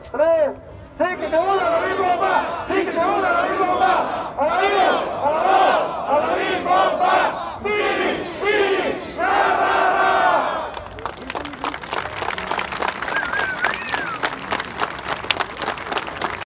3. Sí, que te una la misma, papá. Sí, que te una la misma, papá.